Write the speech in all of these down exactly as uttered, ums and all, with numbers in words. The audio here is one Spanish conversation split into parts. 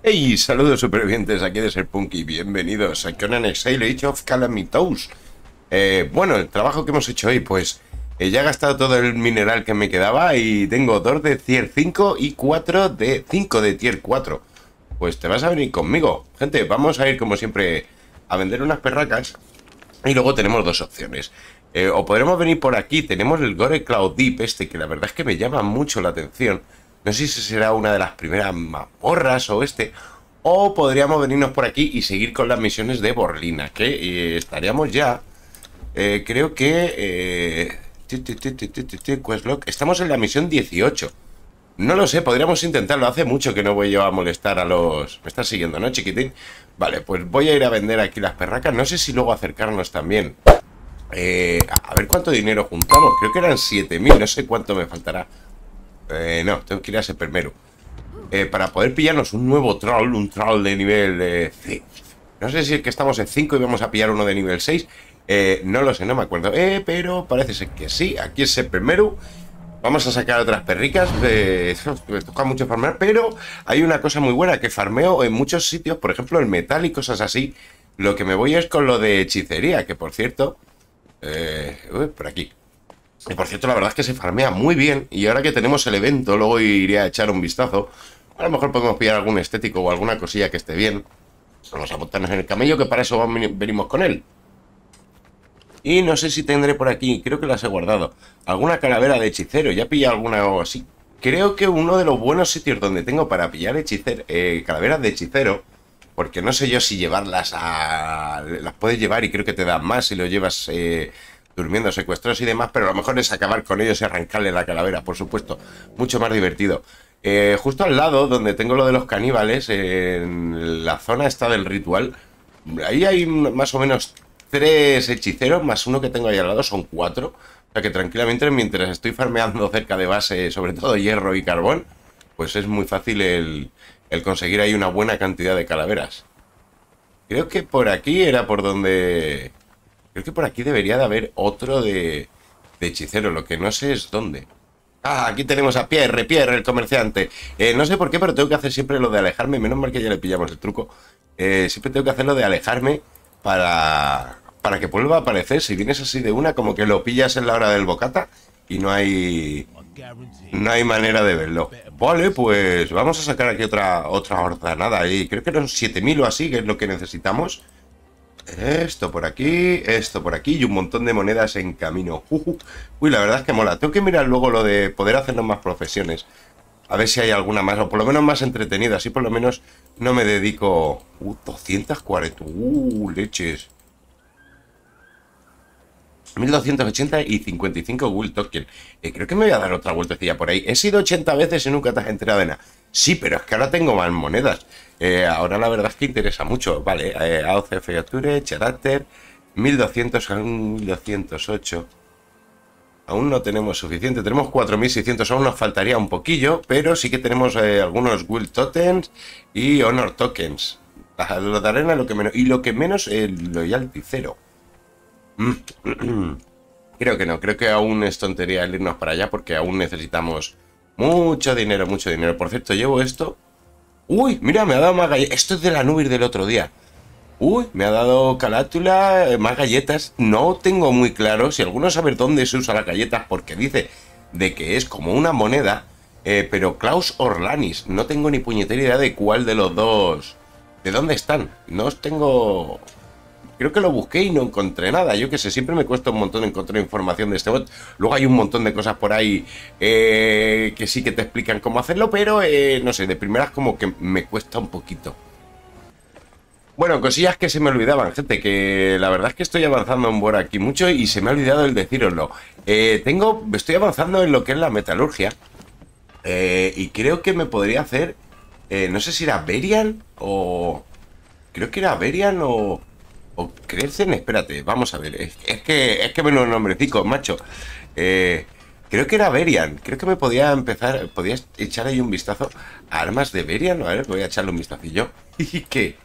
Hey, saludos supervivientes, aquí de Ser Punky, bienvenidos a Conan Exile Age of Calamity. Eh, bueno, el trabajo que hemos hecho hoy, pues eh, ya he gastado todo el mineral que me quedaba y tengo dos de tier cinco y cuatro de cinco de tier cuatro. Pues te vas a venir conmigo, gente, vamos a ir como siempre a vender unas perracas y luego tenemos dos opciones. Eh, o podremos venir por aquí, tenemos el Gore Cloud Deep este, que la verdad es que me llama mucho la atención. No sé si será una de las primeras mazmorras o este. O podríamos venirnos por aquí y seguir con las misiones de Borlina, que eh, estaríamos ya. Eh, creo que... Eh, Questlog. Estamos en la misión dieciocho. No lo sé, podríamos intentarlo. Hace mucho que no voy yo a molestar a los... Me estás siguiendo, ¿no, chiquitín? Vale, pues voy a ir a vender aquí las perracas. No sé si luego acercarnos también. Eh, a ver cuánto dinero juntamos. Creo que eran siete mil, no sé cuánto me faltará. Eh, no, tengo que ir a ese primero eh, para poder pillarnos un nuevo troll, un troll de nivel eh, cinco. No sé si es que estamos en cinco y vamos a pillar uno de nivel seis. eh, No lo sé, no me acuerdo, eh, pero parece ser que sí. Aquí es el primero. Vamos a sacar otras perricas. eh, Me toca mucho farmear, pero hay una cosa muy buena, que farmeo en muchos sitios. Por ejemplo, el metal y cosas así. Lo que me voy es con lo de hechicería, que por cierto eh, uy, por aquí. Y por cierto, la verdad es que se farmea muy bien. Y ahora que tenemos el evento, luego iré a echar un vistazo. A lo mejor podemos pillar algún estético o alguna cosilla que esté bien. Vamos a montarnos en el camello, que para eso venimos con él. Y no sé si tendré por aquí, creo que las he guardado, alguna calavera de hechicero. Ya pillé alguna o así. Creo que uno de los buenos sitios donde tengo para pillar hechicero, eh, calaveras de hechicero, porque no sé yo si llevarlas a... Las puedes llevar y creo que te dan más si lo llevas... Eh, durmiendo secuestrados y demás, pero a lo mejor es acabar con ellos y arrancarle la calavera, por supuesto, mucho más divertido. Eh, justo al lado, donde tengo lo de los caníbales, eh, en la zona esta del ritual, ahí hay más o menos tres hechiceros, más uno que tengo ahí al lado, son cuatro. O sea que tranquilamente, mientras estoy farmeando cerca de base, sobre todo hierro y carbón, pues es muy fácil el, el conseguir ahí una buena cantidad de calaveras. Creo que por aquí era por donde... Creo que por aquí debería de haber otro de, de hechicero, lo que no sé es dónde. Ah, aquí tenemos a Pierre, Pierre, el comerciante. Eh, no sé por qué, pero tengo que hacer siempre lo de alejarme. Menos mal que ya le pillamos el truco. Eh, siempre tengo que hacer lo de alejarme para, para que vuelva a aparecer. Si vienes así de una, como que lo pillas en la hora del bocata y no hay... No hay manera de verlo. Vale, pues vamos a sacar aquí otra, otra ordenada. Y creo que eran siete mil o así, que es lo que necesitamos. Esto por aquí, esto por aquí y un montón de monedas en camino. Uh, uh. Uy, la verdad es que mola. Tengo que mirar luego lo de poder hacernos más profesiones. A ver si hay alguna más, o por lo menos más entretenida. Así por lo menos no me dedico... Uh, doscientos cuarenta. Uh, leches. mil doscientos ochenta y cincuenta y cinco Will Token. Eh, creo que me voy a dar otra vueltecilla por ahí. He sido ochenta veces y nunca te has enterado de nada. Sí, pero es que ahora tengo más monedas. Eh, ahora la verdad es que interesa mucho. Vale, eh, A O C Feature, Character, mil doscientos, aún mil doscientos ocho. Aún no tenemos suficiente. Tenemos cuatro mil seiscientos, aún nos faltaría un poquillo, pero sí que tenemos eh, algunos Will Tokens y Honor Tokens. Lo de arena lo que menos. Y lo que menos, el Loyalty cero. Creo que no, creo que aún es tontería el irnos para allá porque aún necesitamos mucho dinero, mucho dinero. Por cierto, llevo esto. Uy, mira, me ha dado más galletas. Esto es de la nube del otro día. Uy, me ha dado calátula, más galletas. No tengo muy claro si alguno sabe dónde se usa las galletas, porque dice de que es como una moneda, eh, pero Klaus Orlanis. No tengo ni puñetera idea de cuál de los dos, de dónde están. No os tengo... Creo que lo busqué y no encontré nada. Yo que sé, siempre me cuesta un montón encontrar información de este bot. Luego hay un montón de cosas por ahí eh, que sí que te explican cómo hacerlo, pero eh, no sé, de primeras como que me cuesta un poquito. Bueno, cosillas que se me olvidaban, gente, que la verdad es que estoy avanzando en Bora aquí mucho y se me ha olvidado el decíroslo. Eh, tengo, estoy avanzando en lo que es la metalurgia eh, y creo que me podría hacer, eh, no sé si era Berian o... Creo que era Berian o... O crecen, espérate, vamos a ver. Es, es que es que menos nombrecico, macho. Eh, creo que era Berian. Creo que me podía empezar. Podía echar ahí un vistazo a armas de Berian. A ver, voy a echarle un vistacillo. ¿Y qué?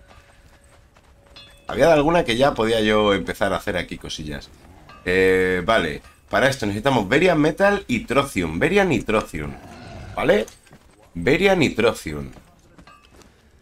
Había alguna que ya podía yo empezar a hacer aquí cosillas. Eh, vale. Para esto necesitamos Berian Metal y Trocium. Berian y Trocium. ¿Vale? Berian y Trocium.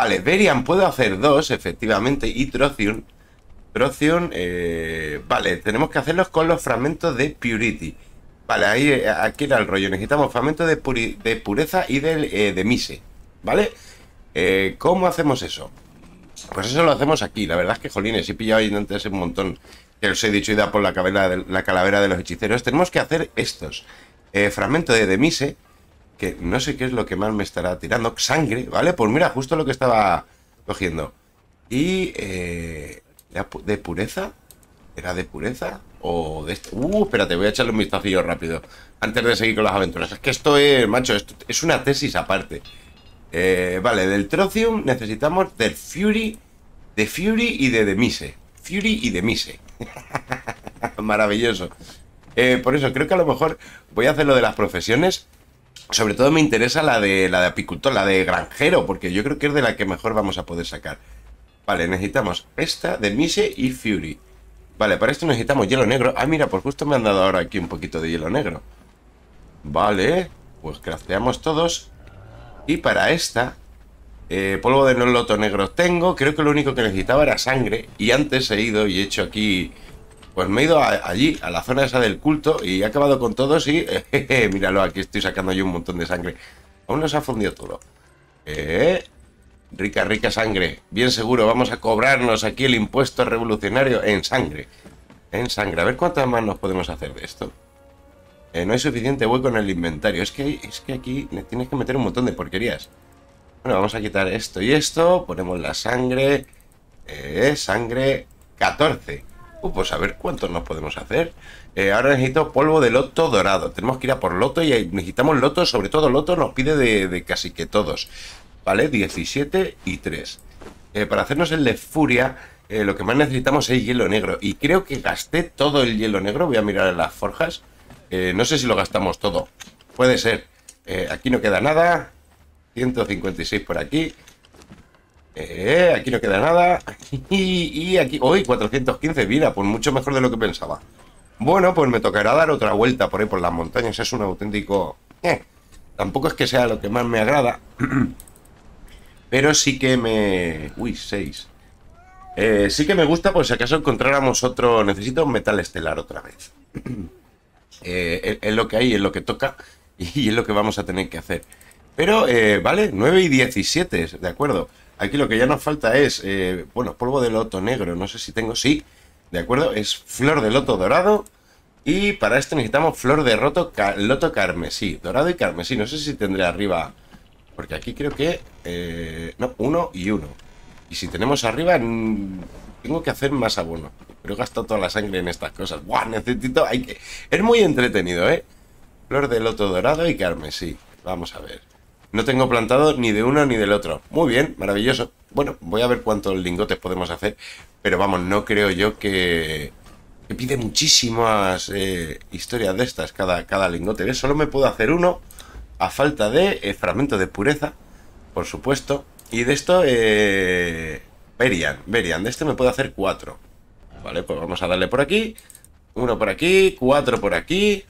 Vale, Berian puedo hacer dos, efectivamente, y Trocium. Trocium, eh, vale, tenemos que hacerlos con los fragmentos de Purity. Vale, ahí, aquí era el rollo. Necesitamos fragmentos de, puri, de pureza y de, eh, de mise, ¿vale? Eh, ¿Cómo hacemos eso? Pues eso lo hacemos aquí. La verdad es que, jolines, he pillado ahí antes un montón que os he dicho y da por la calavera de, la calavera de los hechiceros. Tenemos que hacer estos. Eh, fragmento de demise, que no sé qué es lo que más me estará tirando. Sangre, ¿vale? Pues mira, justo lo que estaba cogiendo. Y eh, de pureza. ¿Era de pureza? O de esto. Uh, espérate, voy a echarle un vistacillo rápido antes de seguir con las aventuras. Es que esto es, macho, esto es una tesis aparte. Eh, vale, del Trocium necesitamos del Fury, de Fury y de Demise. Fury y Demise. Maravilloso. Eh, por eso creo que a lo mejor voy a hacer lo de las profesiones. Sobre todo me interesa la de la de apicultor, la de granjero, porque yo creo que es de la que mejor vamos a poder sacar. Vale, necesitamos esta, Demise y Fury. Vale, para esto necesitamos hielo negro. Ah, mira, pues justo me han dado ahora aquí un poquito de hielo negro. Vale, pues crafteamos todos. Y para esta, eh, polvo de loto negro tengo. Creo que lo único que necesitaba era sangre. Y antes he ido y he hecho aquí... Pues me he ido a, allí, a la zona esa del culto. Y he acabado con todos y... Eh, míralo, aquí estoy sacando yo un montón de sangre. Aún no se ha fundido todo. Eh... Rica, rica sangre. Bien seguro, vamos a cobrarnos aquí el impuesto revolucionario en sangre. En sangre. A ver cuántas más nos podemos hacer de esto. Eh, no hay suficiente hueco en el inventario. Es que, es que aquí le tienes que meter un montón de porquerías. Bueno, vamos a quitar esto y esto. Ponemos la sangre. Eh, sangre catorce. Uh, pues a ver cuántos nos podemos hacer. Eh, ahora necesito polvo de loto dorado. Tenemos que ir a por loto y necesitamos loto. Sobre todo loto nos pide de, de casi que todos. Vale, diecisiete y tres. Eh, para hacernos el de furia, eh, lo que más necesitamos es hielo negro. Y creo que gasté todo el hielo negro. Voy a mirar en las forjas. Eh, no sé si lo gastamos todo. Puede ser. Eh, aquí no queda nada. ciento cincuenta y seis por aquí. Eh, aquí no queda nada. Y, y aquí... ¡Uy! cuatrocientos quince. Mira, pues mucho mejor de lo que pensaba. Bueno, pues me tocará dar otra vuelta por ahí por las montañas. Es un auténtico... Eh, tampoco es que sea lo que más me agrada. Pero sí que me... Uy, seis. Eh, sí que me gusta por si acaso encontráramos otro... Necesito un metal estelar otra vez. eh, es, es lo que hay, es lo que toca. Y es lo que vamos a tener que hacer. Pero, eh, vale, nueve y diecisiete, de acuerdo. Aquí lo que ya nos falta es... Eh, bueno, polvo de loto negro, no sé si tengo... Sí, de acuerdo, es flor de loto dorado. Y para esto necesitamos flor de roto, ca, loto carmesí. Dorado y carmesí, no sé si tendré arriba... Porque aquí creo que... Eh, no, uno y uno. Y si tenemos arriba... Mmm, tengo que hacer más abono. Pero he gastado toda la sangre en estas cosas. ¡Buah! Necesito... Hay que... Es muy entretenido, ¿eh? Flor de loto dorado y carmesí. Vamos a ver. No tengo plantado ni de uno ni del otro. Muy bien, maravilloso. Bueno, voy a ver cuántos lingotes podemos hacer. Pero vamos, no creo yo que... Que pide muchísimas eh, historias de estas cada, cada lingote. ¿Ves? Solo me puedo hacer uno... A falta de eh, fragmento de pureza, por supuesto. Y de esto, eh, Berian, Berian, de este me puedo hacer cuatro. Vale, pues vamos a darle por aquí. Uno por aquí, cuatro por aquí.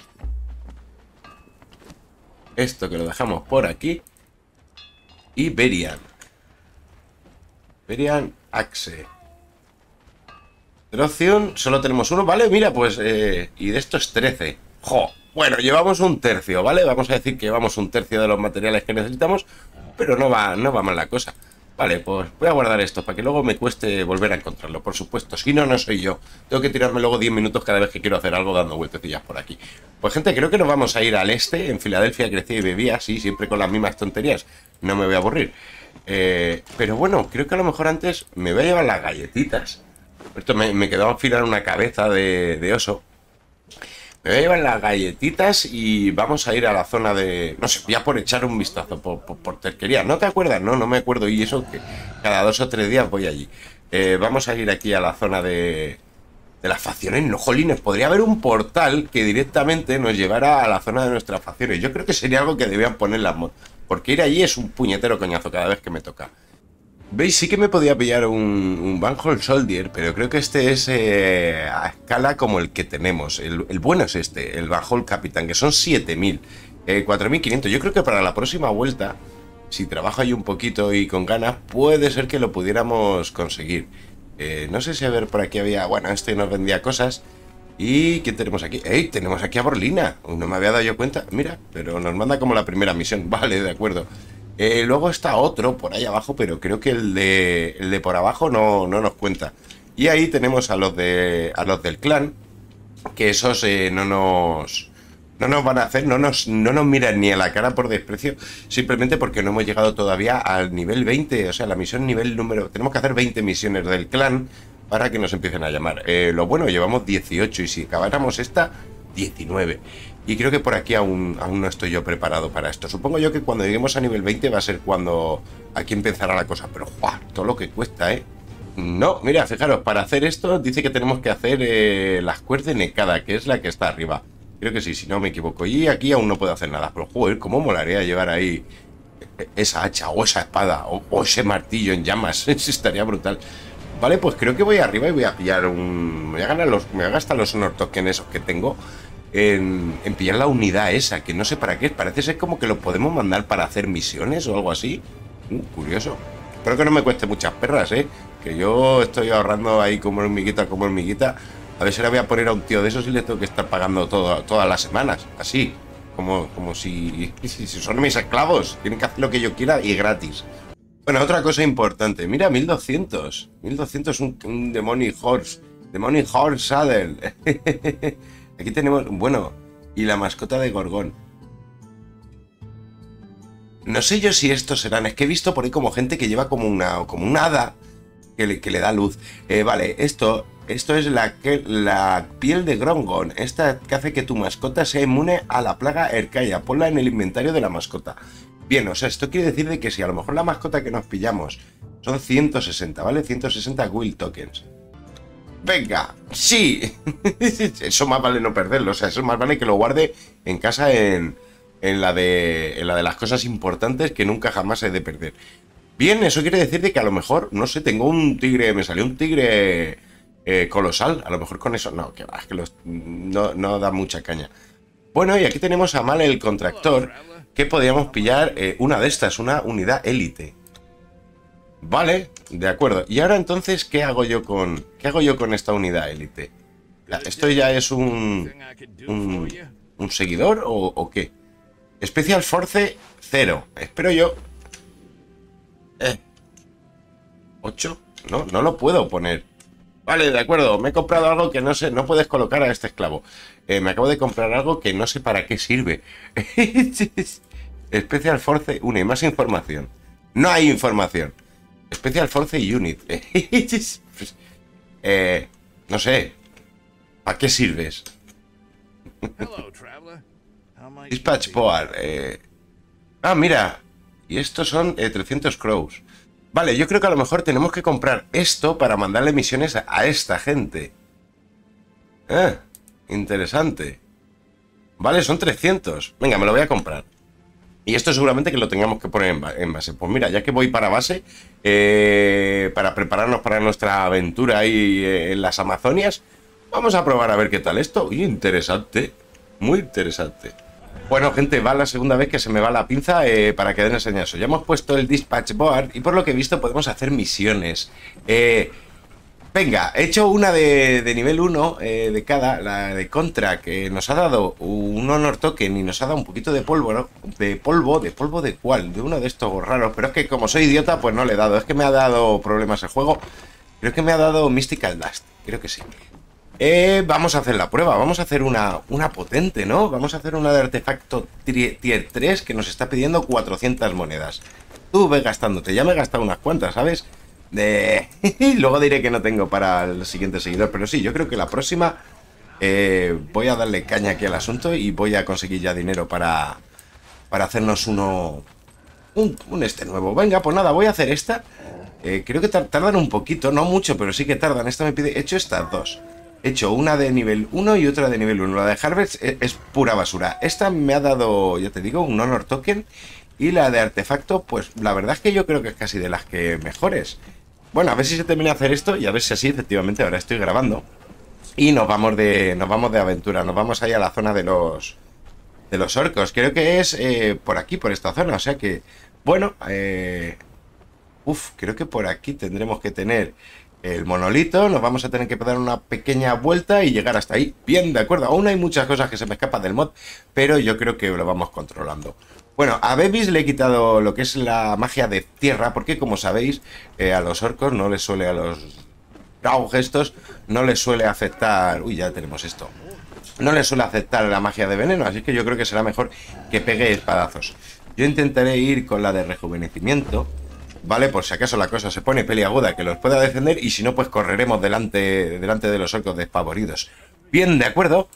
Esto que lo dejamos por aquí. Y Berian. Berian Axe. Trocium, solo tenemos uno, ¿vale? Mira, pues, eh, y de estos trece. ¡Jo! Bueno, llevamos un tercio, ¿vale? Vamos a decir que llevamos un tercio de los materiales que necesitamos, pero no va, no va mal la cosa. Vale, pues voy a guardar esto para que luego me cueste volver a encontrarlo, por supuesto. Si no, no soy yo. Tengo que tirarme luego diez minutos cada vez que quiero hacer algo dando vueltecillas por aquí. Pues gente, creo que nos vamos a ir al este. En Filadelfia crecía y bebía, sí, siempre con las mismas tonterías. No me voy a aburrir. Eh, pero bueno, creo que a lo mejor antes me voy a llevar las galletitas. Esto me, me quedó al final una cabeza de, de oso. Me voy a llevar las galletitas y vamos a ir a la zona de... No sé, voy a por echar un vistazo por, por, por terquería. ¿No te acuerdas? No, no me acuerdo. Y eso que cada dos o tres días voy allí. Eh, vamos a ir aquí a la zona de... De las facciones. No, jolines, podría haber un portal que directamente nos llevara a la zona de nuestras facciones. Yo creo que sería algo que debían poner las mods. Porque ir allí es un puñetero coñazo cada vez que me toca. ¿Veis? Sí que me podía pillar un, un Banhole Soldier, pero creo que este es eh, a escala como el que tenemos. El, el bueno es este, el Banhole Capitán, que son siete mil, eh, cuatro mil quinientos. Yo creo que para la próxima vuelta si trabajo ahí un poquito y con ganas, puede ser que lo pudiéramos conseguir. Eh, no sé si a ver por aquí había... Bueno, este nos vendía cosas. ¿Y qué tenemos aquí? ¡Ey! Tenemos aquí a Borlina. No me había dado yo cuenta. Mira, pero nos manda como la primera misión. Vale, de acuerdo. Eh, luego está otro por ahí abajo, pero creo que el de, el de por abajo no, no nos cuenta. Y ahí tenemos a los, de, a los del clan, que esos eh, no nos... No nos van a hacer, no nos, no nos miran ni a la cara por desprecio, simplemente porque no hemos llegado todavía al nivel veinte, o sea, la misión nivel número... Tenemos que hacer veinte misiones del clan para que nos empiecen a llamar. Eh, lo bueno, llevamos dieciocho y si acabáramos esta, diecinueve. Y creo que por aquí aún, aún no estoy yo preparado para esto. Supongo yo que cuando lleguemos a nivel veinte va a ser cuando aquí empezará la cosa. Pero, ¡guau! Todo lo que cuesta, ¿eh? No, mira, fijaros, para hacer esto dice que tenemos que hacer eh, las cuerdas de Nekada, que es la que está arriba. Creo que sí, si no me equivoco. Y aquí aún no puedo hacer nada. Pero, joder, cómo molaría llevar ahí esa hacha o esa espada o, o ese martillo en llamas. Estaría brutal. Vale, pues creo que voy arriba y voy a pillar un... Me voy a ganar los... Me voy a gastar los honor tokens esos que tengo en, en pillar la unidad esa, que no sé para qué. Parece ser como que lo podemos mandar para hacer misiones o algo así. Uh, curioso. Espero que no me cueste muchas perras, ¿eh? Que yo estoy ahorrando ahí como hormiguita, como hormiguita. A ver si le voy a poner a un tío de esos y le tengo que estar pagando todo, todas las semanas. Así. Como, como si, si son mis esclavos. Tienen que hacer lo que yo quiera y gratis. Bueno, otra cosa importante. Mira, mil doscientos. mil doscientos un, un Demonic Horse. Demonic Horse Saddle. Aquí tenemos... Bueno, y la mascota de Gorgón. No sé yo si estos serán... Es que he visto por ahí como gente que lleva como una, como una hada que le, que le da luz. Eh, vale, esto... Esto es la, que, la piel de Grongon. Esta que hace que tu mascota sea inmune a la plaga Erkaya. Ponla en el inventario de la mascota. Bien, o sea, esto quiere decir de que si a lo mejor la mascota que nos pillamos son ciento sesenta, ¿vale? ciento sesenta Will Tokens. ¡Venga! ¡Sí! Eso más vale no perderlo. O sea, eso más vale que lo guarde en casa en, en, la de, en la de las cosas importantes que nunca jamás he de perder. Bien, eso quiere decir de que a lo mejor, no sé, tengo un tigre... Me salió un tigre... Eh, colosal, a lo mejor con eso no, que va, es que los, no, no da mucha caña. Bueno, y aquí tenemos a Mal el Contractor, que podríamos pillar eh, una de estas, una unidad élite. Vale, de acuerdo. Y ahora entonces, ¿qué hago yo con, qué hago yo con esta unidad élite? ¿Esto ya es un, un, un seguidor o, o qué? Special Force cero. Espero yo. Eh, ¿ocho? No, no lo puedo poner. Vale, de acuerdo, me he comprado algo que no sé, no puedes colocar a este esclavo. Eh, me acabo de comprar algo que no sé para qué sirve. Special Force uno, más información. No hay información. Special Force Unit. eh, no sé. ¿Para qué sirves? Dispatch Board. Eh... Ah, mira. Y estos son eh, trescientos crows. Vale, yo creo que a lo mejor tenemos que comprar esto para mandarle misiones a, a esta gente. Eh, interesante. Vale, son trescientos. Venga, me lo voy a comprar. Y esto seguramente que lo tengamos que poner en, ba en base. Pues mira, ya que voy para base, eh, para prepararnos para nuestra aventura ahí eh, en las Amazonias, vamos a probar a ver qué tal esto. Uy, interesante. Muy interesante. Bueno, gente, va la segunda vez que se me va la pinza eh, para que den enseñazo. Ya hemos puesto el Dispatch Board y por lo que he visto podemos hacer misiones. Eh, venga, he hecho una de, de nivel uno eh, de cada, la de Contra, que nos ha dado un Honor Token y nos ha dado un poquito de polvo, ¿no? De polvo, ¿de polvo de cuál? De uno de estos raros, pero es que como soy idiota pues no le he dado. Es que me ha dado problemas el juego. Creo que me ha dado Mystical Dust, creo que sí. Eh, vamos a hacer la prueba, vamos a hacer una, una potente, ¿no? Vamos a hacer una de artefacto tier tres que nos está pidiendo cuatrocientas monedas. Tú ve gastándote, ya me he gastado unas cuantas, ¿sabes? De... Luego diré que no tengo para el siguiente seguidor, pero sí, yo creo que la próxima eh, voy a darle caña aquí al asunto y voy a conseguir ya dinero para, para hacernos uno... Un, un este nuevo. Venga, pues nada, voy a hacer esta. Eh, creo que tardan un poquito, no mucho, pero sí que tardan. Esta me pide... He hecho estas dos. He hecho una de nivel uno y otra de nivel uno. La de Harvest es, es pura basura. Esta me ha dado, ya te digo, un Honor Token. Y la de artefacto, pues la verdad es que yo creo que es casi de las que mejores. Bueno, a ver si se termina de hacer esto y a ver si así, efectivamente, ahora estoy grabando. Y nos vamos de, nos vamos de aventura. Nos vamos ahí a la zona de los, de los orcos. Creo que es eh, por aquí, por esta zona. O sea que Bueno, eh... Uf, creo que por aquí tendremos que tener el monolito. Nos vamos a tener que dar una pequeña vuelta y llegar hasta ahí. Bien, de acuerdo. Aún hay muchas cosas que se me escapan del mod, pero yo creo que lo vamos controlando. Bueno, a Bebis le he quitado lo que es la magia de tierra, porque como sabéis, eh, a los orcos no les suele, a los Graug estos, no les suele afectar... Uy, ya tenemos esto. No les suele afectar la magia de veneno, así que yo creo que será mejor que pegue espadazos. Yo intentaré ir con la de rejuvenecimiento, ¿vale? Por si acaso la cosa se pone peliaguda, que los pueda defender, y si no, pues correremos delante, delante de los orcos despavoridos. Bien, de acuerdo.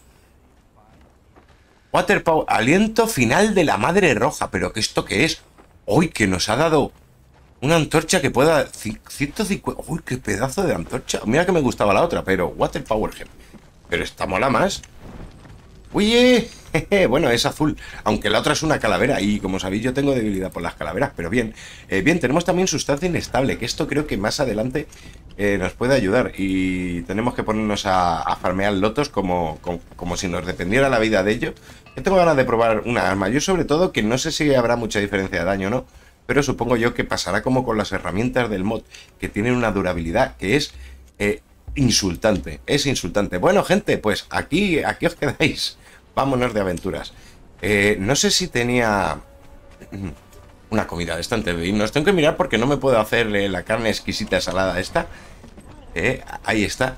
Water Power, aliento final de la madre roja. ¿Pero qué esto qué es? ¡Uy, que nos ha dado una antorcha que pueda... ciento cincuenta... ¡Uy, qué pedazo de antorcha! Mira que me gustaba la otra, pero Water Power Gem. Pero esta mola más. ¡Uy! Bueno, es azul, aunque la otra es una calavera. Y como sabéis, yo tengo debilidad por las calaveras. Pero bien, eh, bien, tenemos también sustancia inestable, que esto creo que más adelante eh, nos puede ayudar. Y tenemos que ponernos a, a farmear lotos como, como, como si nos dependiera la vida de ello. Yo tengo ganas de probar una arma. Yo sobre todo, que no sé si habrá mucha diferencia de daño o no, pero supongo yo que pasará como con las herramientas del mod, que tienen una durabilidad que es eh, insultante. Es insultante. Bueno, gente, pues aquí, aquí os quedáis. Vámonos de aventuras. Eh, no sé si tenía una comida de esta antes de irnos. Tengo que mirar porque no me puedo hacer eh, la carne exquisita salada esta. Eh, ahí está.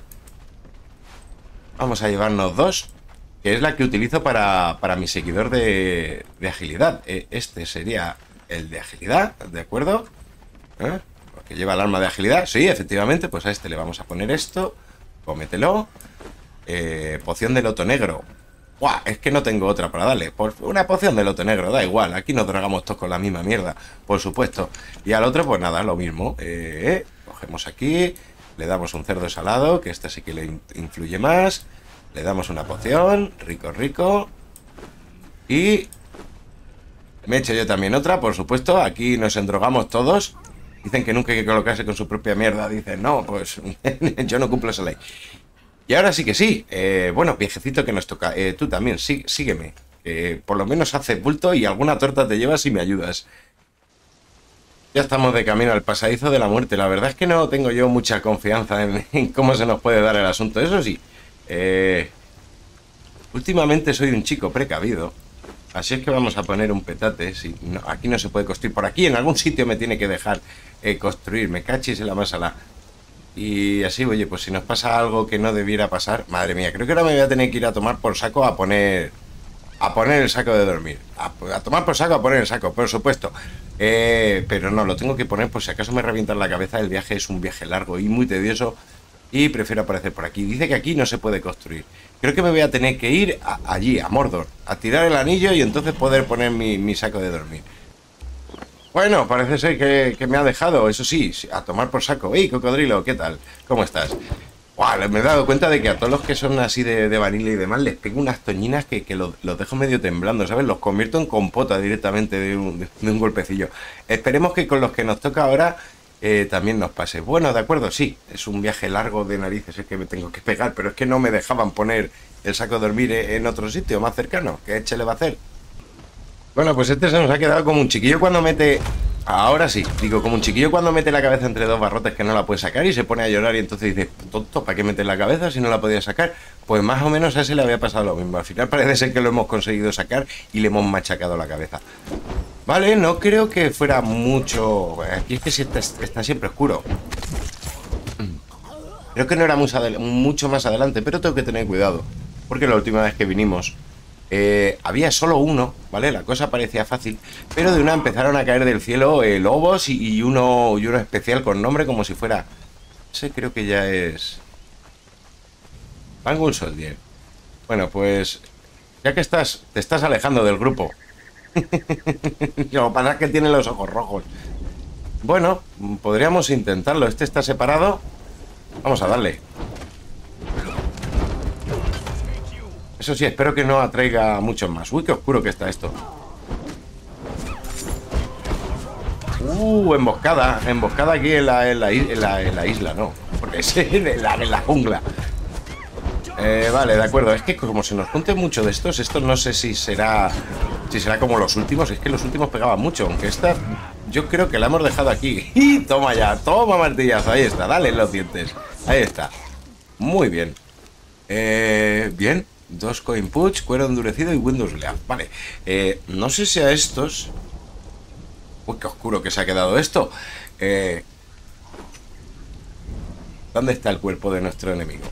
Vamos a llevarnos dos, que es la que utilizo para, para mi seguidor de, de agilidad. Eh, este sería el de agilidad, ¿de acuerdo? ¿Eh? Porque lleva el arma de agilidad. Sí, efectivamente, pues a este le vamos a poner esto. Cómetelo. Eh, poción de loto negro. ¡Buah! Es que no tengo otra para darle. Por una poción de loto negro, da igual. Aquí nos dragamos todos con la misma mierda, por supuesto. Y al otro, pues nada, lo mismo. Eh, cogemos aquí, le damos un cerdo salado, que este sí que le influye más. Le damos una poción, rico, rico. Y me echo yo también otra, por supuesto. Aquí nos endrogamos todos. Dicen que nunca hay que colocarse con su propia mierda. Dicen, no, pues yo no cumplo esa ley. Y ahora sí que sí, eh, bueno, viejecito que nos toca, eh, tú también, sí, sígueme, eh, por lo menos hace bulto y alguna torta te llevas y me ayudas. Ya estamos de camino al pasadizo de la muerte. La verdad es que no tengo yo mucha confianza en, en cómo se nos puede dar el asunto. Eso sí, eh, últimamente soy un chico precavido, así es que vamos a poner un petate. Si no, aquí no se puede construir, por aquí en algún sitio me tiene que dejar eh, construir, me cachis en la masala. Y así, oye, pues si nos pasa algo que no debiera pasar, madre mía, creo que ahora me voy a tener que ir a tomar por saco a poner a poner el saco de dormir, a, a tomar por saco a poner el saco, por supuesto, eh, pero no, lo tengo que poner por si acaso me revientan la cabeza. El viaje es un viaje largo y muy tedioso y prefiero aparecer por aquí. Dice que aquí no se puede construir. Creo que me voy a tener que ir a, allí, a Mordor, a tirar el anillo y entonces poder poner mi, mi saco de dormir. Bueno, parece ser que, que me ha dejado, eso sí, a tomar por saco. ¡Ey, cocodrilo! ¿Qué tal? ¿Cómo estás? Buah, me he dado cuenta de que a todos los que son así de, de vanilla y demás les pego unas toñinas que, que los, los dejo medio temblando, ¿sabes? Los convierto en compota directamente de un, de, de un golpecillo. Esperemos que con los que nos toca ahora eh, también nos pase. Bueno, de acuerdo, sí, es un viaje largo de narices el que me tengo que pegar, pero es que no me dejaban poner el saco de dormir en otro sitio más cercano. ¿Qué eche le va a hacer? Bueno, pues este se nos ha quedado como un chiquillo cuando mete... Ahora sí, digo, como un chiquillo cuando mete la cabeza entre dos barrotes que no la puede sacar y se pone a llorar y entonces dice, tonto, ¿para qué meter la cabeza si no la podía sacar? Pues más o menos a ese le había pasado lo mismo. Al final parece ser que lo hemos conseguido sacar y le hemos machacado la cabeza. Vale, no creo que fuera mucho... Aquí es que sí está, está siempre oscuro. Creo que no era mucho más adelante, pero tengo que tener cuidado. Porque la última vez que vinimos... Eh, había solo uno, ¿vale? La cosa parecía fácil, pero de una empezaron a caer del cielo eh, lobos y, y, uno, y uno especial con nombre como si fuera... Ese creo que ya es... Bangul Soldier. Bueno, pues... Ya que estás, te estás alejando del grupo. Lo que pasa es que tiene los ojos rojos. Bueno, podríamos intentarlo. Este está separado. Vamos a darle. Eso sí, espero que no atraiga muchos más. Uy, qué oscuro que está esto. Uh, emboscada. Emboscada aquí en la, en la, en la, en la isla, no. Porque es en la, en la jungla. Eh, vale, de acuerdo. Es que como se nos junte mucho de estos, esto no sé si será si será como los últimos. Es que los últimos pegaban mucho. Aunque esta yo creo que la hemos dejado aquí. ¡Y toma ya! ¡Toma martillazo! Ahí está, dale en los dientes. Ahí está. Muy bien. Eh, bien. Dos coin push, cuero endurecido y Windows Leaf. Vale. Eh, no sé si a estos... Uy, qué oscuro que se ha quedado esto. Eh... ¿Dónde está el cuerpo de nuestro enemigo?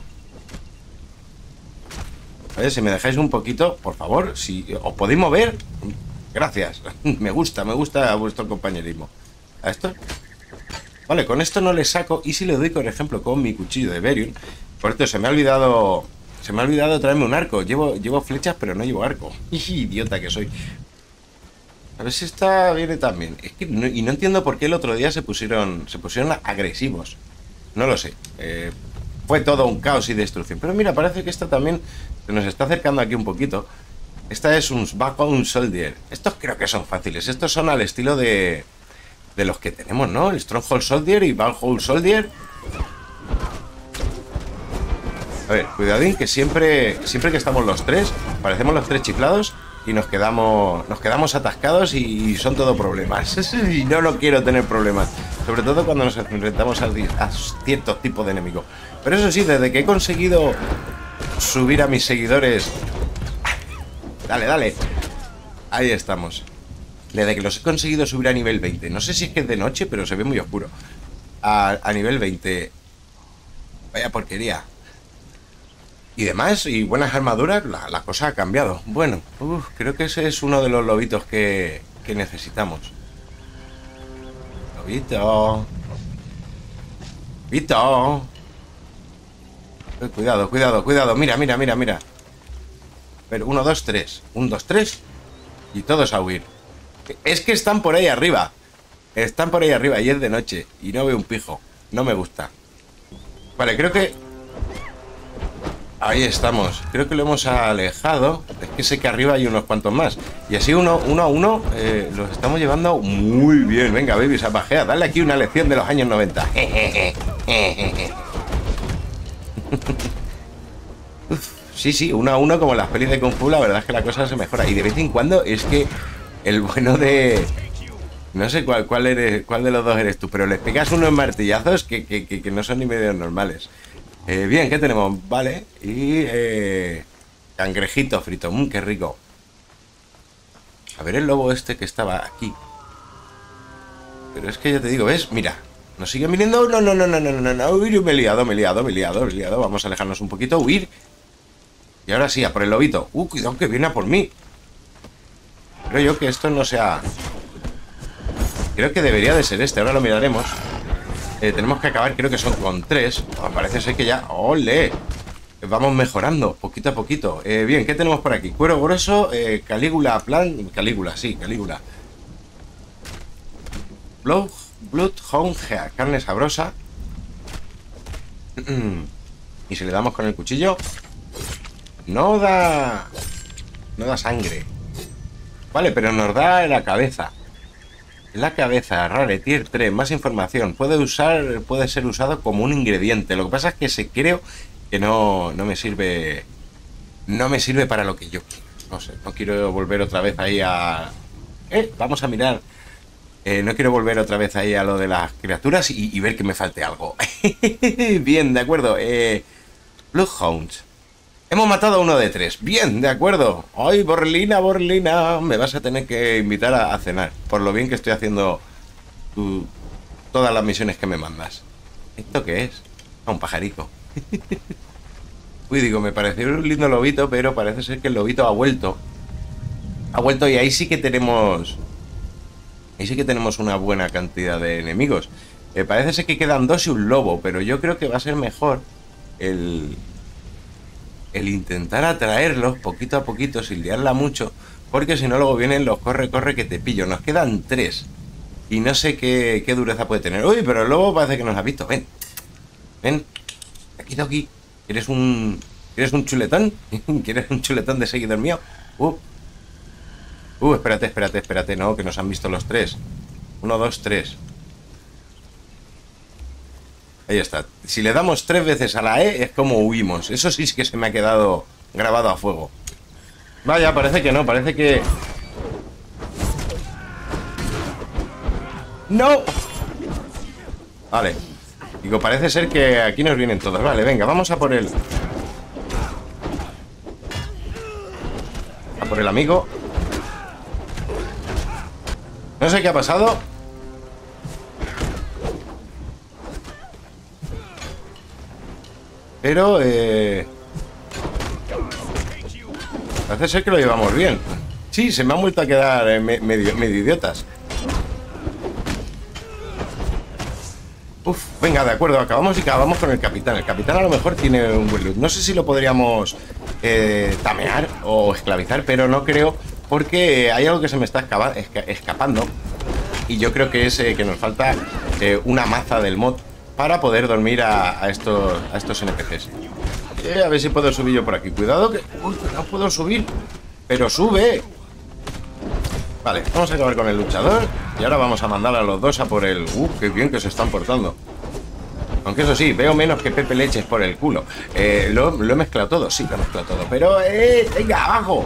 A ver, si me dejáis un poquito, por favor, si os podéis mover. Gracias. Me gusta, me gusta vuestro compañerismo. ¿A esto? Vale, con esto no le saco. Y si le doy, por ejemplo, con mi cuchillo de Berium. Por cierto, se me ha olvidado... Se me ha olvidado traerme un arco. Llevo, llevo flechas, pero no llevo arco. Idiota que soy. A ver si esta viene también. Es que no, y no entiendo por qué el otro día se pusieron, se pusieron agresivos. No lo sé. Eh, fue todo un caos y destrucción. Pero mira, parece que esta también se nos está acercando aquí un poquito. Esta es un Backbone Soldier. Estos creo que son fáciles. Estos son al estilo de, de los que tenemos, ¿no? El Stronghold Soldier y Backbone Soldier. A ver, cuidadín, que siempre, siempre que estamos los tres, parecemos los tres chiflados y nos quedamos, nos quedamos atascados y son todo problemas. Y no, no quiero tener problemas, sobre todo cuando nos enfrentamos a, a ciertos tipos de enemigos. Pero eso sí, desde que he conseguido subir a mis seguidores... Dale, dale. Ahí estamos. Desde que los he conseguido subir a nivel veinte, no sé si es que es de noche, pero se ve muy oscuro. A, a nivel veinte... Vaya porquería. Y demás, y buenas armaduras, la, la cosa ha cambiado. Bueno, uf, creo que ese es uno de los lobitos que, que necesitamos. Lobito. Lobito. Eh, cuidado, cuidado, cuidado. Mira, mira, mira, mira. Pero uno, dos, tres. Un, dos, tres. Y todos a huir. Es que están por ahí arriba. Están por ahí arriba y es de noche. Y no veo un pijo. No me gusta. Vale, creo que... Ahí estamos, creo que lo hemos alejado. Es que sé que arriba hay unos cuantos más. Y así uno, uno a uno eh, los estamos llevando muy bien. Venga, baby, salvajea, dale aquí una lección de los años noventa. Uf, sí, sí, uno a uno como en las pelis de Kung Fu. La verdad es que la cosa se mejora. Y de vez en cuando es que el bueno de... No sé cuál, cuál, eres, cuál de los dos eres tú, pero les pegas unos martillazos que, que, que, que no son ni medio normales. Eh, bien, ¿qué tenemos? Vale, y eh, cangrejito frito, mmm, qué rico. A ver el lobo este que estaba aquí. Pero es que ya te digo, ¿ves? Mira, nos sigue viniendo. No, no, no, no, no, no, no, uy, me he liado, me he liado, me he liado, me he liado. Vamos a alejarnos un poquito, huir. Y ahora sí, a por el lobito. Uh, cuidado que viene a por mí. Creo yo que esto no sea... Creo que debería de ser este, ahora lo miraremos. Eh, tenemos que acabar, creo que son con tres. Oh, parece ser que ya... ¡Ole! Vamos mejorando, poquito a poquito. Eh, bien, ¿qué tenemos por aquí? Cuero grueso, eh, Calígula, plan... Calígula, sí, Calígula. Blood, Bloodhound Hair, carne sabrosa. Y si le damos con el cuchillo... No da... No da sangre. Vale, pero nos da la cabeza. La cabeza, rare, tier tres, más información. Puede usar, puede ser usado como un ingrediente. Lo que pasa es que se creo que no, no me sirve. No me sirve para lo que yo quiero. No sé, no quiero volver otra vez ahí a... Eh, vamos a mirar. Eh, no quiero volver otra vez ahí a lo de las criaturas y, y ver que me falte algo. Bien, de acuerdo. Eh, Bloodhounds. Hemos matado a uno de tres. Bien, de acuerdo. Ay, Borlina, Borlina. Me vas a tener que invitar a, a cenar. Por lo bien que estoy haciendo tu, todas las misiones que me mandas. ¿Esto qué es? Ah, un pajarico. Uy, digo, me pareció un lindo lobito, pero parece ser que el lobito ha vuelto. Ha vuelto y ahí sí que tenemos... Ahí sí que tenemos una buena cantidad de enemigos. Eh, parece ser que quedan dos y un lobo, pero yo creo que va a ser mejor el... el intentar atraerlos poquito a poquito sin liarla mucho, porque si no luego vienen los corre, corre que te pillo. Nos quedan tres y no sé qué, qué dureza puede tener. Uy, pero el lobo parece que nos ha visto. Ven, ven, aquí, aquí. ¿Quieres un, ¿quieres un chuletón? ¿Quieres un chuletón de seguidor mío? Uh, uh, espérate, espérate, espérate. No, que nos han visto los tres. Uno, dos, tres. Ahí está. Si le damos tres veces a la E es como huimos. Eso sí es que se me ha quedado grabado a fuego. Vaya, parece que no. Parece que... ¡No! Vale. Digo, parece ser que aquí nos vienen todos. Vale, venga, vamos a por el... A por el amigo. No sé qué ha pasado. Pero, eh... parece ser que lo llevamos bien. Sí, se me han vuelto a quedar eh, me, medio, medio idiotas. Uf, venga, de acuerdo, acabamos y acabamos con el capitán. El capitán a lo mejor tiene un buen loot. No sé si lo podríamos eh, tamear o esclavizar, pero no creo, porque hay algo que se me está escapa, esca, escapando. Y yo creo que es eh, que nos falta eh, una maza del mod para poder dormir a, a, estos, a estos N P Cs. Eh, a ver si puedo subir yo por aquí. Cuidado que... Uy, no puedo subir. Pero sube. Vale, vamos a acabar con el luchador. Y ahora vamos a mandar a los dos a por el... Uh, qué bien que se están portando. Aunque eso sí, veo menos que Pepe Leches por el culo. eh, lo, lo he mezclado todo, sí, lo he mezclado todo. Pero, eh, venga, abajo.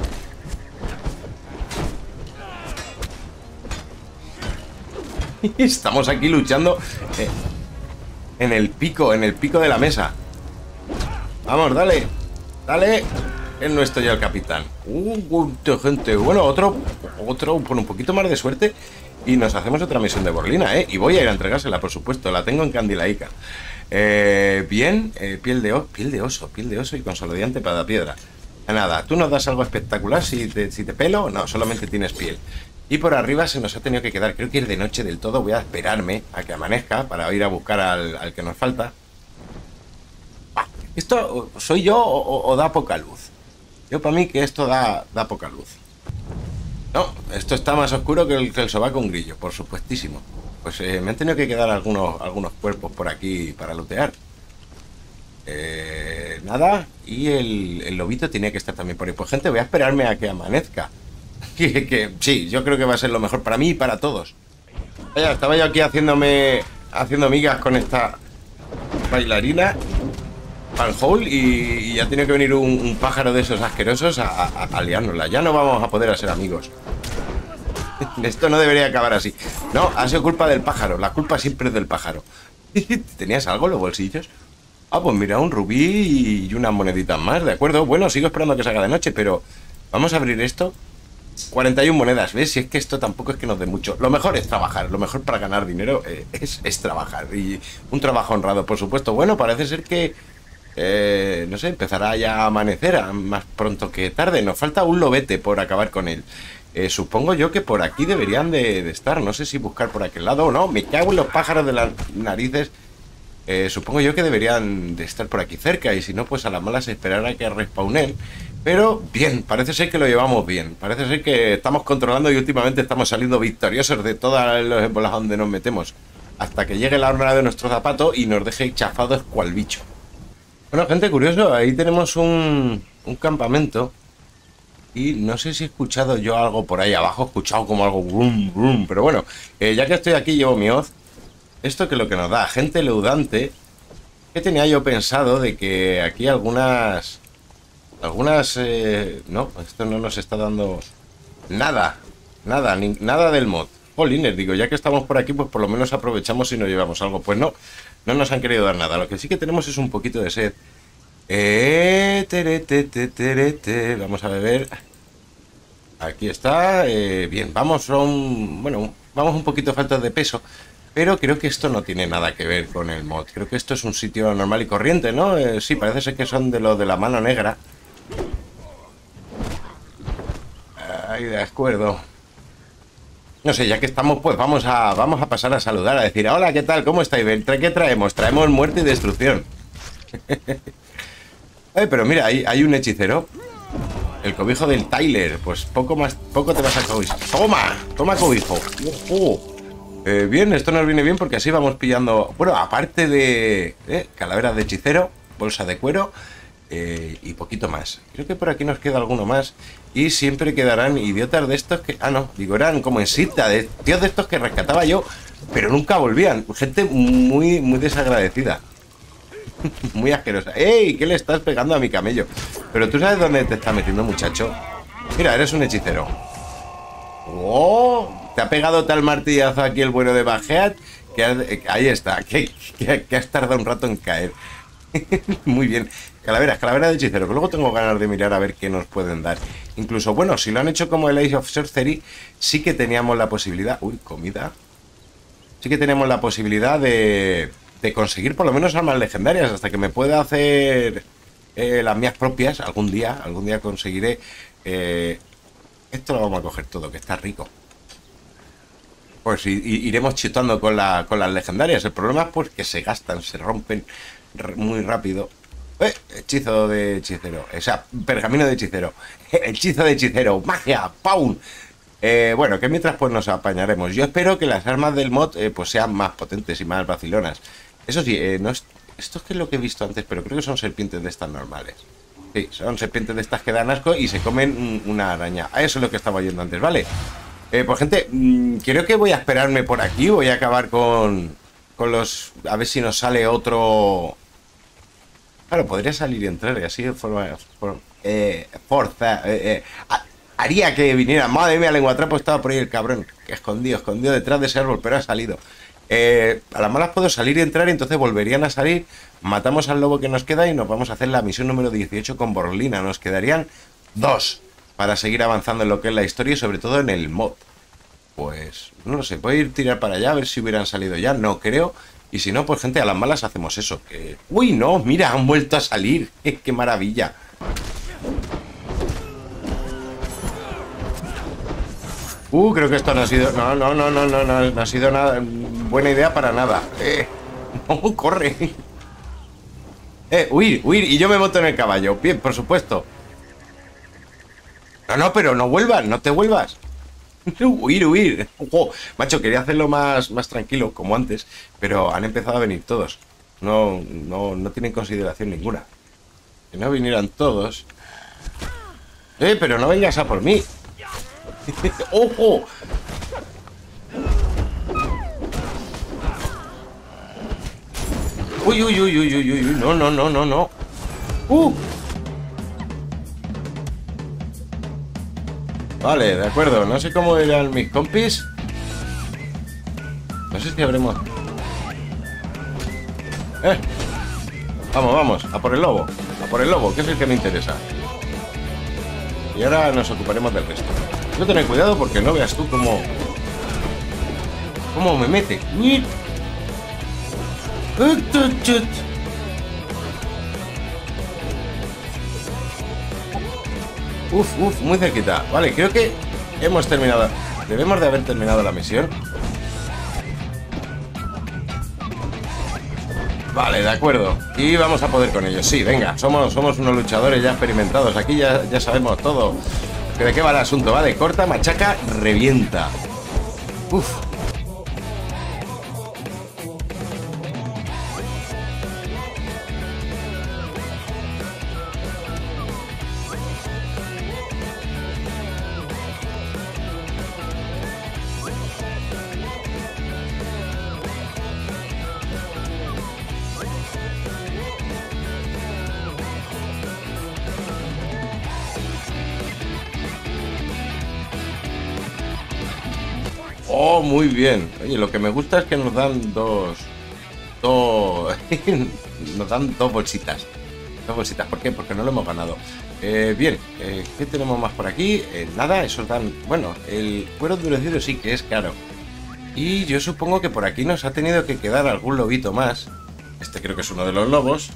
Estamos aquí luchando eh, en el pico, en el pico de la mesa. Vamos, dale. Dale. Es nuestro ya el capitán. Uh, cuánta gente. Bueno, otro, otro con un poquito más de suerte y nos hacemos otra misión de Borlina, ¿eh? Y voy a ir a entregársela, por supuesto. La tengo en Candilaica. Eh, bien, eh, piel de oso, piel de oso, piel de oso y consolidante para piedra. Nada, tú nos das algo espectacular si te, si te pelo. No, solamente tienes piel. Y por arriba se nos ha tenido que quedar, creo que ir de noche del todo. Voy a esperarme a que amanezca para ir a buscar al, al que nos falta. Ah, ¿esto soy yo o, o, o da poca luz? Yo para mí que esto da, da poca luz. No, esto está más oscuro que el, que el sobaco un grillo, por supuestísimo. Pues eh, me han tenido que quedar algunos, algunos cuerpos por aquí para lootear. Eh, nada, y el, el lobito tenía que estar también por ahí. Pues gente, voy a esperarme a que amanezca. Que, que sí, yo creo que va a ser lo mejor para mí y para todos. Vaya, estaba yo aquí haciéndome haciendo migas con esta bailarina Panhole y, y ya tiene que venir un, un pájaro de esos asquerosos a, a, a liárnosla. Ya no vamos a poder ser amigos. Esto no debería acabar así. No, ha sido culpa del pájaro. La culpa siempre es del pájaro. ¿Tenías algo en los bolsillos? Ah, pues mira, un rubí y unas moneditas más, ¿de acuerdo? Bueno, sigo esperando a que salga de noche, pero vamos a abrir esto. cuarenta y una monedas, ¿ves? Si es que esto tampoco es que nos dé mucho. Lo mejor es trabajar, lo mejor para ganar dinero eh, es, es trabajar. Y un trabajo honrado, por supuesto. Bueno, parece ser que, eh, no sé, empezará ya a amanecer a más pronto que tarde. Nos falta un lobete por acabar con él. Eh, supongo yo que por aquí deberían de, de estar. No sé si buscar por aquel lado o no. Me cago en los pájaros de las narices. Eh, supongo yo que deberían de estar por aquí cerca. Y si no, pues a las malas esperar a que respawnen. Pero bien, parece ser que lo llevamos bien. Parece ser que estamos controlando y últimamente estamos saliendo victoriosos de todas las emboladas donde nos metemos. Hasta que llegue la hora de nuestro zapato y nos deje chafados cual bicho. Bueno, gente, curioso, ahí tenemos un, un campamento. Y no sé si he escuchado yo algo por ahí abajo. He escuchado como algo brum, brum. Pero bueno, eh, ya que estoy aquí llevo mi hoz. Esto que es lo que nos da, gente leudante. Que tenía yo pensado de que aquí algunas... Algunas... Eh, no, esto no nos está dando nada. Nada, ni, nada del mod. Jolines, digo, ya que estamos por aquí, pues por lo menos aprovechamos y nos llevamos algo. Pues no, no nos han querido dar nada. Lo que sí que tenemos es un poquito de sed. Eh, tere, te, te, tere, te. Vamos a beber. Aquí está. Eh, bien, vamos a un... Bueno, vamos un poquito faltos de peso. Pero creo que esto no tiene nada que ver con el mod. Creo que esto es un sitio normal y corriente, ¿no? Eh, sí, parece ser que son de los de la mano negra. Ay, de acuerdo. No sé, ya que estamos, pues vamos a, vamos a pasar a saludar, a decir, hola, ¿qué tal? ¿Cómo estáis? ¿Qué traemos? Traemos muerte y destrucción. Ay, pero mira, hay, hay un hechicero. El cobijo del Tyler. Pues poco más, poco te vas a cobijar. ¡Toma! ¡Toma cobijo! ¡Ojo! Eh, bien, esto nos viene bien porque así vamos pillando... Bueno, aparte de eh, calaveras de hechicero, bolsa de cuero eh, y poquito más. Creo que por aquí nos queda alguno más. Y siempre quedarán idiotas de estos que... Ah, no, digo, eran como en cita, de tíos de estos que rescataba yo, pero nunca volvían. Gente muy, muy desagradecida. Muy asquerosa. ¡Ey! ¿Qué le estás pegando a mi camello? Pero tú sabes dónde te está metiendo, muchacho. Mira, eres un hechicero. ¡Oh! te ha pegado tal martillazo aquí el bueno de Bajeat que has, ahí está, que, que, que has tardado un rato en caer. Muy bien. Calaveras, calavera de hechicero, que luego tengo ganas de mirar a ver qué nos pueden dar. Incluso, bueno, si lo han hecho como el Age of Sorcery, sí que teníamos la posibilidad... Uy, comida. Sí que tenemos la posibilidad de, de conseguir por lo menos armas legendarias hasta que me pueda hacer eh, las mías propias. Algún día, algún día conseguiré... Eh, esto lo vamos a coger todo, que está rico. Pues y, y, iremos chutando con, la, con las legendarias. El problema es pues que se gastan, se rompen muy rápido. Eh, hechizo de hechicero, o sea, pergamino de hechicero, hechizo de hechicero, magia, ¡paum! Eh, bueno, que mientras pues nos apañaremos. Yo espero que las armas del mod eh, pues sean más potentes y más vacilonas. Eso sí, eh, no es, esto es que es lo que he visto antes, pero creo que son serpientes de estas normales. Sí, son serpientes de estas que dan asco y se comen una araña. A eso es lo que estaba oyendo antes, ¿vale? Eh, pues gente, mmm, creo que voy a esperarme por aquí. Voy a acabar con, con los... A ver si nos sale otro... Claro, podría salir y entrar y así de forma... For, eh, forza... Eh, eh, haría que viniera... Madre mía, lengua trapo, estaba por ahí el cabrón. Escondido, escondido detrás de ese árbol, pero ha salido. Eh, a las malas puedo salir y entrar y entonces volverían a salir. Matamos al lobo que nos queda y nos vamos a hacer la misión número dieciocho con Borlina. Nos quedarían dos para seguir avanzando en lo que es la historia y sobre todo en el mod. Pues no lo sé, voy a ir tirar para allá a ver si hubieran salido ya. No creo. Y si no, pues gente, a las malas hacemos eso. Que... Uy, no, mira, han vuelto a salir. ¡Qué maravilla! Uh, creo que esto no ha sido... No, no, no, no, no, no, no ha sido nada... Buena idea para nada. Eh, no, corre. Eh, huir, huir. Y yo me monto en el caballo. Bien, por supuesto. No, no, pero no vuelvas, no te vuelvas. Huir, huir. Ojo, macho, quería hacerlo más, más tranquilo, como antes, pero han empezado a venir todos. No, no, no tienen consideración ninguna. Que no vinieran todos. Eh, pero no vengas a por mí. ¡Ojo! Uy, uy, uy, uy, uy, uy, no, no, no, no, no. Uh. Vale, de acuerdo. No sé cómo eran mis compis. No sé si habremos... Eh. Vamos, vamos, a por el lobo. A por el lobo, que es el que me interesa. Y ahora nos ocuparemos del resto. No tener cuidado porque no veas tú cómo... Cómo me mete. Uf, uf, muy cerquita. Vale, creo que hemos terminado. Debemos de haber terminado la misión. Vale, de acuerdo. Y vamos a poder con ellos. Sí, venga, somos, somos unos luchadores ya experimentados. Aquí ya, ya sabemos todo. ¿De qué va el asunto? Vale, corta, machaca, revienta. Uf. Oh, muy bien. Oye, lo que me gusta es que nos dan dos... Dos... nos dan dos bolsitas. Dos bolsitas. ¿Por qué? Porque no lo hemos ganado. Eh, bien, eh, ¿qué tenemos más por aquí? Eh, nada, esos dan... Bueno, el cuero endurecido sí que es caro. Y yo supongo que por aquí nos ha tenido que quedar algún lobito más. Este creo que es uno de los lobos.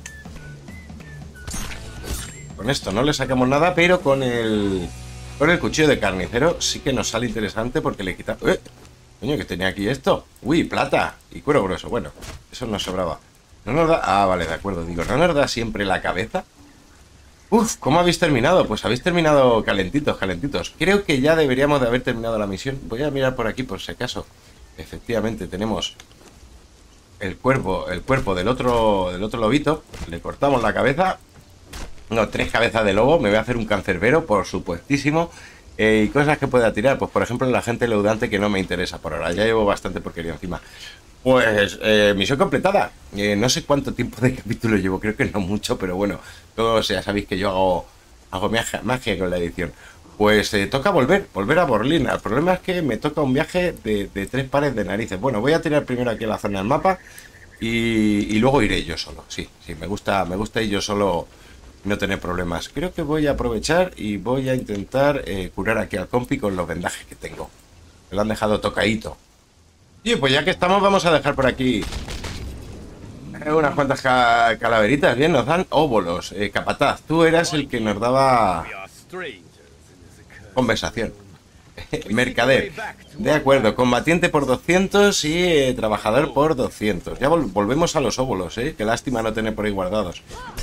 Con esto no le sacamos nada, pero con el... Con el cuchillo de carnicero sí que nos sale interesante porque le quita... ¡Eh! Coño, que tenía aquí esto. Uy, plata y cuero grueso. Bueno, eso nos sobraba. No nos da... Ah, vale, de acuerdo. Digo, ¿no nos da siempre la cabeza? Uf, ¿cómo habéis terminado? Pues habéis terminado calentitos, calentitos. Creo que ya deberíamos de haber terminado la misión. Voy a mirar por aquí por si acaso. Efectivamente, tenemos el cuerpo, el cuerpo del otro, del otro lobito. Le cortamos la cabeza. No, tres cabezas de lobo. Me voy a hacer un cancerbero, por supuestísimo. Eh, y cosas que pueda tirar. Pues por ejemplo, la gente leudante, que no me interesa por ahora. Ya llevo bastante porquería encima. Pues, eh, misión completada. Eh, no sé cuánto tiempo de capítulo llevo. Creo que no mucho, pero bueno. Todos ya sabéis que yo hago, hago magia, magia con la edición. pues eh, toca volver, volver a Borlina. El problema es que me toca un viaje de, de tres pares de narices. Bueno, voy a tirar primero aquí en la zona del mapa y, y luego iré yo solo. Sí, sí, me gusta, me gusta ir yo solo, no tener problemas. Creo que voy a aprovechar y voy a intentar eh, curar aquí al compi con los vendajes que tengo. Me lo han dejado tocadito. Y pues ya que estamos, vamos a dejar por aquí unas cuantas ca calaveritas. Bien, nos dan óbolos. Eh, Capataz, tú eras el que nos daba conversación. Mercader. De acuerdo, combatiente por doscientos y eh, trabajador por doscientos. Ya vol volvemos a los óbolos, ¿eh? Qué lástima no tener por ahí guardados.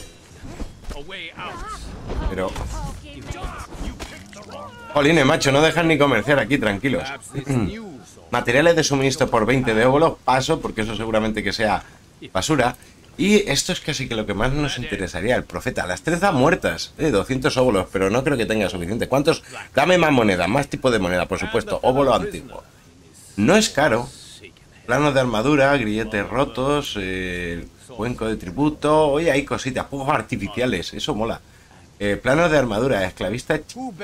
Pero... Jolines, macho, no dejan ni comerciar aquí, tranquilos. Materiales de suministro por veinte de óvulos, paso, porque eso seguramente que sea basura. Y esto es casi que lo que más nos interesaría, el profeta. Las trenzas muertas, eh, doscientos óvulos, pero no creo que tenga suficiente. ¿Cuántos? Dame más moneda, más tipo de moneda, por supuesto. Óvulo antiguo. No es caro. Planos de armadura, grilletes rotos, eh, cuenco de tributo. Oye, hay cositas, fuegos artificiales, eso mola. Eh, planos de armadura, esclavista...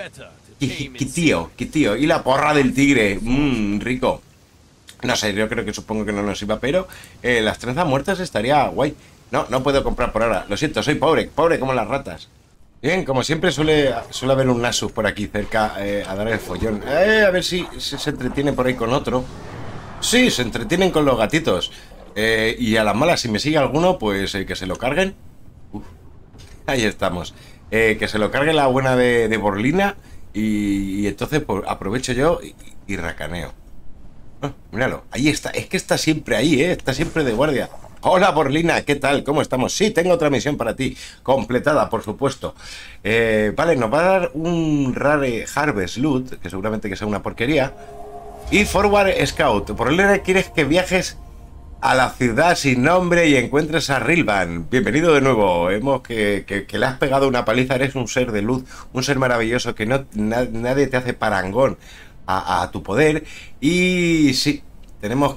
Quitío, quitío. Y la porra del tigre. Mmm, rico. No sé, yo creo que supongo que no nos iba, pero eh, las trenzas muertas estaría guay. No, no puedo comprar por ahora. Lo siento, soy pobre, pobre como las ratas. Bien, como siempre suele, suele haber un Nasus por aquí cerca eh, a dar el follón. Eh, a ver si, si se entretiene por ahí con otro. Sí, se entretienen con los gatitos. Eh, y a las malas, si me sigue alguno, pues eh, que se lo carguen. Uf, ahí estamos. Eh, que se lo cargue la buena de, de Borlina. Y, y entonces pues, aprovecho yo y, y racaneo. Oh, míralo, ahí está. Es que está siempre ahí, ¿eh? Está siempre de guardia. Hola, Borlina, ¿qué tal? ¿Cómo estamos? Sí, tengo otra misión para ti. Completada, por supuesto. Eh, vale, nos va a dar un Rare Harvest Loot, que seguramente que sea una porquería. Y Forward Scout. Borlina, ¿quieres que viajes a la ciudad sin nombre y encuentres a Rilvan? Bienvenido de nuevo. Vemos que, que, que le has pegado una paliza. Eres un ser de luz, un ser maravilloso que no na, nadie te hace parangón a, a tu poder. Y sí, tenemos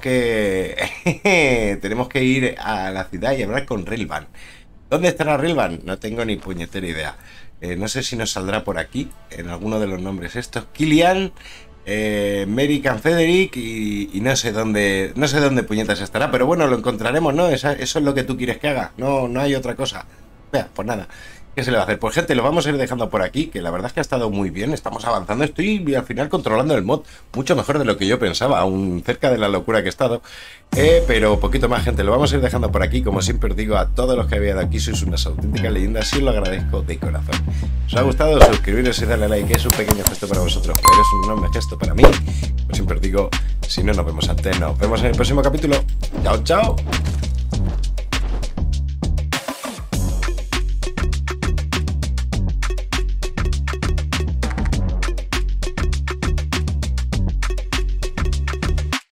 que tenemos que ir a la ciudad y hablar con Rilvan. ¿Dónde estará Rilvan? No tengo ni puñetera idea. Eh, no sé si nos saldrá por aquí en alguno de los nombres estos. Kilian, Eh, American Frederick y, y no sé dónde no sé dónde puñetas estará, pero bueno, lo encontraremos, ¿no? Esa, eso es lo que tú quieres que haga, no, no hay otra cosa. Vea, pues nada, ¿qué se le va a hacer? Pues gente, lo vamos a ir dejando por aquí, que la verdad es que ha estado muy bien, estamos avanzando, estoy al final controlando el mod, mucho mejor de lo que yo pensaba, aún cerca de la locura que he estado, eh, pero poquito más, gente, lo vamos a ir dejando por aquí, como siempre os digo a todos los que habéis dado aquí, sois unas auténticas leyendas y os lo agradezco de corazón. ¿Os ha gustado? Suscribiros y darle like, es un pequeño gesto para vosotros, pero es un enorme gesto para mí. Como siempre os digo, si no nos vemos antes, nos vemos en el próximo capítulo. ¡Chao, chao!